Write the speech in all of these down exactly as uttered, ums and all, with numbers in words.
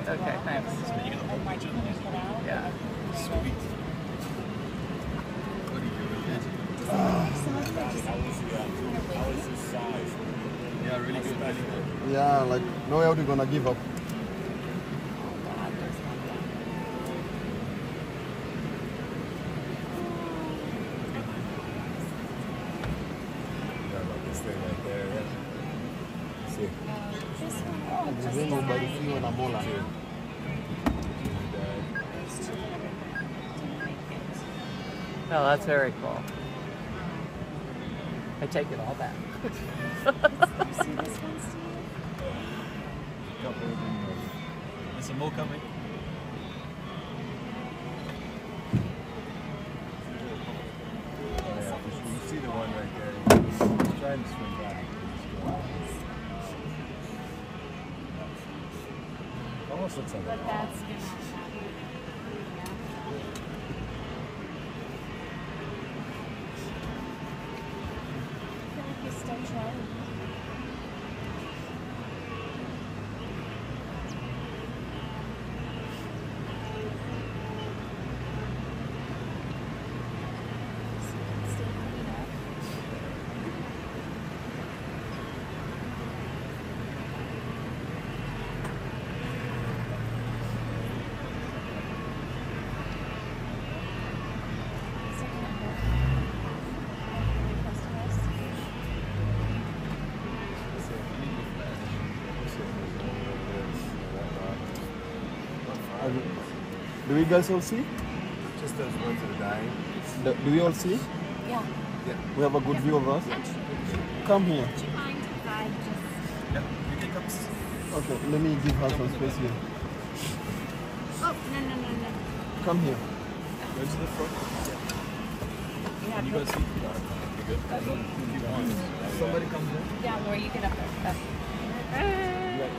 Okay, thanks. Yeah. Sweet. What are you doing? How was the, uh, how was his size? Yeah, really good. Really good. Yeah, like no way you're gonna give up. Ubarikiwe na Mola. Oh, that's very cool. I take it all back. You see this one, Steve? There's some more coming. Oh, yeah, you see the one right there. He's trying to swing back. Almost looks like But a that's gonna happen. Yeah. I feel like he's still trying. Do we guys all see? Just those ones that are dying. Do, do we all see? Yeah. Yeah. We have a good view of us. Actually, Come here. would you mind if I just... Yeah, you can come. Okay, let me give her some space here. Oh, no, no, no, no. Come here. Go to the front. You have You to... guys see? You good? Keep on. Somebody comes in. Yeah, Laura, you get up there. Uh,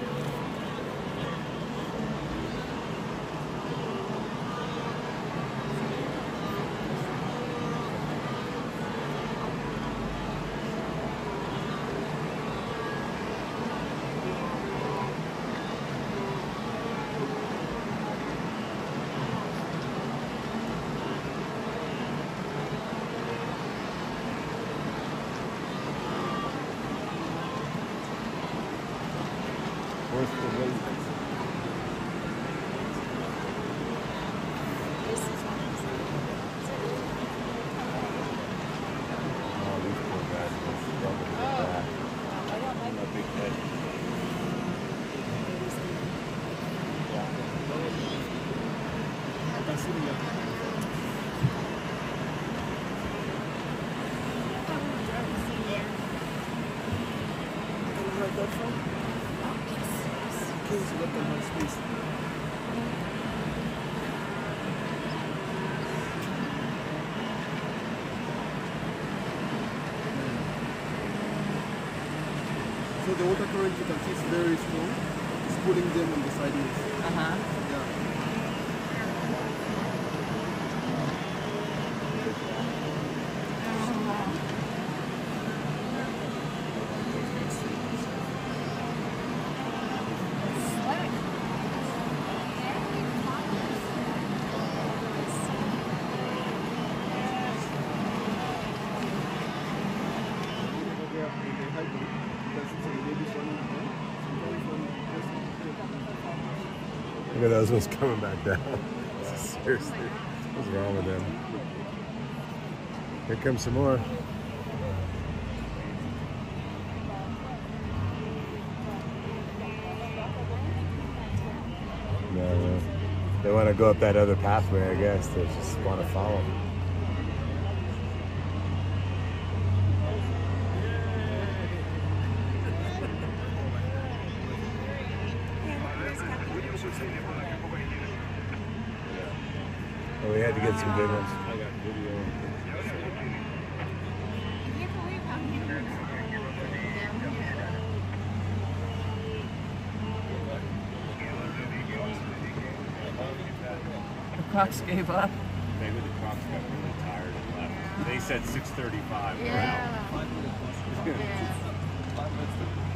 Where's the way? This is what I'm Oh, these poor guys are struggling with that. I don't like A big head. So the water current you can see is very strong. It's pulling them on the sideways. Uh-huh. Yeah. Look at those ones coming back down. Seriously, what's wrong with them? Here comes some more. No, no. They want to go up that other pathway, I guess. They just want to follow. Oh, we had to get some good ones. I got video. The Crocs gave up. Maybe the Crocs got really tired and left. They said six thirty-five. Yeah. We're out. Yeah.